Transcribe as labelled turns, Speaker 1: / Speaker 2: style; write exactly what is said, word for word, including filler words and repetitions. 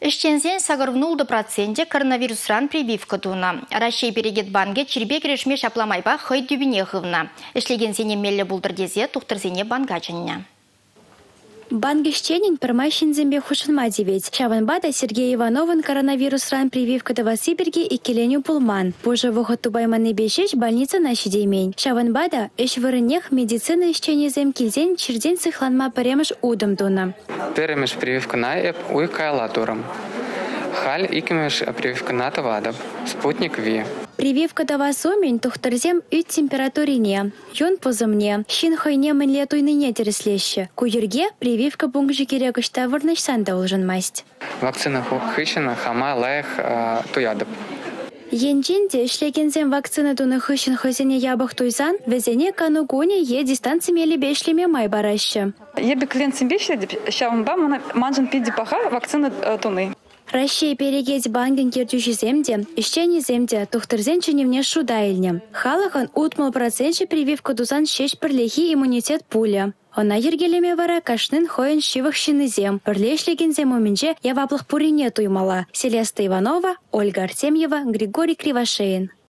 Speaker 1: Ишченсен сагырвнулды проценте коронавирусран прививка туна. Россия перегет банге чербек решме шапламайба хой дюбине хывна. Ишлеген сене мелле булдырдезе тухтырзене бангачыння.
Speaker 2: Бангищенин пермайшин зембе хушинма девять. Шаванбада Сергей Ивановын коронавирус ран прививка до Васибирги и Келеню Пулман. Позже выход тубайманы бешеш больница на щедеймень. Шаванбада иш вырынех медицина ищени зем кильзен черден цихланма паремыш удом дуна.
Speaker 3: Перемеш прививка на эп уй кайлатурам. Халь икмеш прививка на тавада. Спутник Ви.
Speaker 2: Прививка до Васумень тухтарзем и температурине. Юн позымне. Щин хойне мен летуй ныне тереслеще. Куерге прививка бунгжи керегышта вырнышсан должен масть.
Speaker 3: Вакцина хыщина хама лаях туядып.
Speaker 2: Енжинде шлегензем вакцина туны хыщин хызене ябах туйзан, везене канугуне е дистанции мели бешлеме май бараще.
Speaker 4: Ебе клиентсем бешле, шаванба манжан пиди паха вакцина туны.
Speaker 2: Россия перегеть банген кертючи земде, ищени земде, тухтырзен ченевне шудайльне. Халахан утмал процентче прививка дузан шесть перлехи иммунитет пуля. Она ергелеме вара кашнын хоен шивах зем. Перлешлеген земуминже я ваплых пурине туймала. Селеста Иванова, Ольга Артемьева, Григорий Кривошеин.